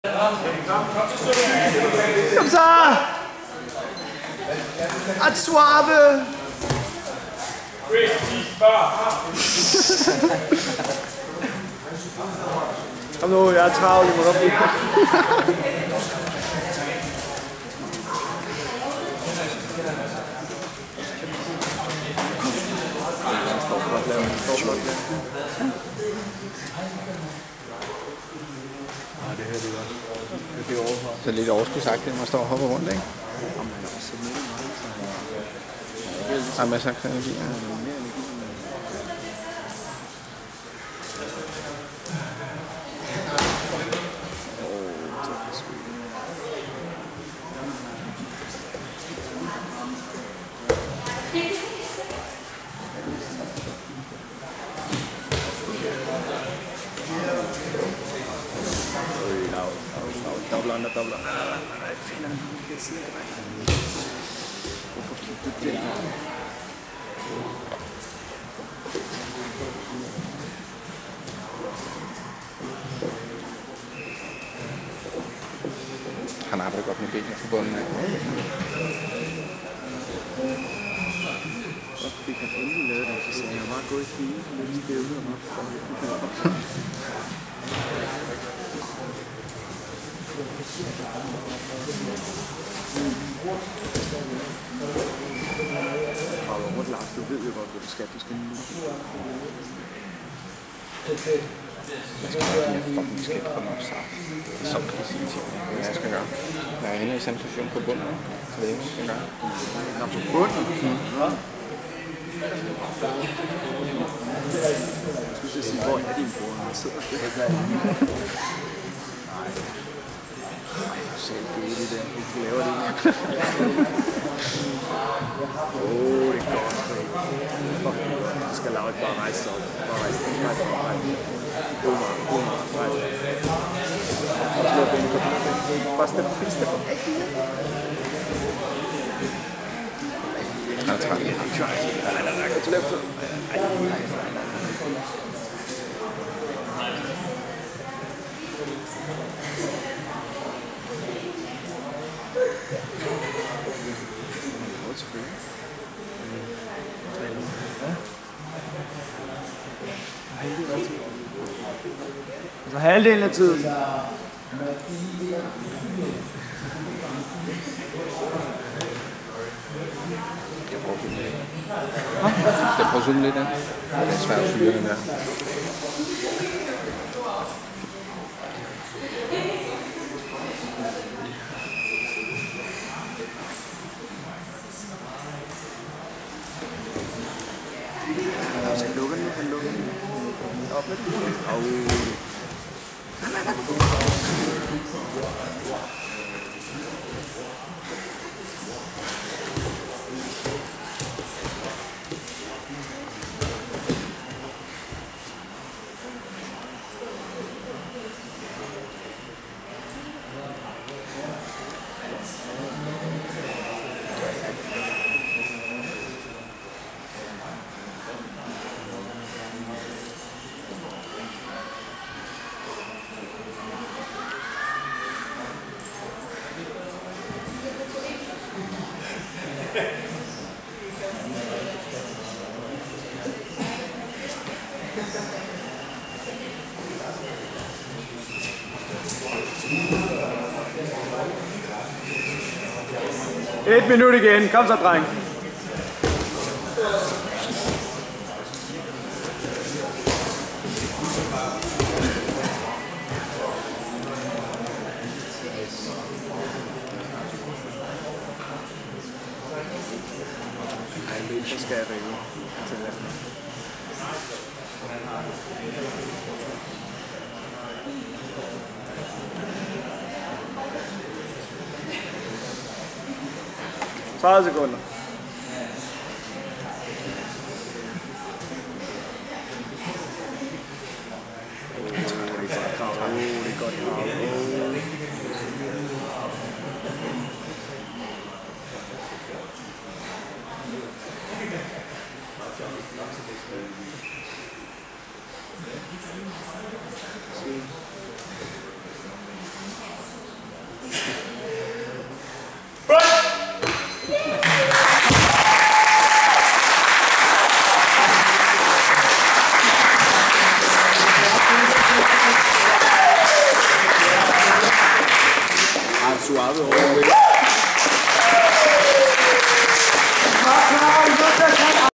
Kom så! At suave! Kom nu, jeg er travlt, I må godt blive. Så lidt overskudsagtigt, når man står og hopper rundt, ikke? Der er masser af energi, ja. Dobbler. Nej, finder den ikke side af mig. Hvorfor kigger du det? Han arbejder godt med benene på bunden af. Så fik han endelig lavet det, så sagde han bare gå i fire, men lige det ud af mig. Rundt, Lars, du ved jo godt, hvad du skal. Du skal nu. Jeg skal have en fucking skidt på mig sammen. Det er så præcis, hvad jeg skal gøre. Jeg er inde i sensation på bunden. Så det er det, jeg skal gøre. Nå, på bunden? Ja. Jeg skulle sige, hvor er din bror, når jeg sidder der? Nej. Selv gale i den. Vi laver det her. Det er godt. Fuck. Du skal lave et bare rejse op. Bare rejse op. God meget. Slå benene på benene. Bare step på. Han er træt. Nej. Gå til left foot. Altså halvdelen af tiden. Jeg prøver at zoome lidt, ja. Det er svært at syre den der. Han lukker den. Op med den. Et minut igen. Kom så, dreng. Så skal jeg rive til det. Tredive sekunder. Det er godt krav. suave over.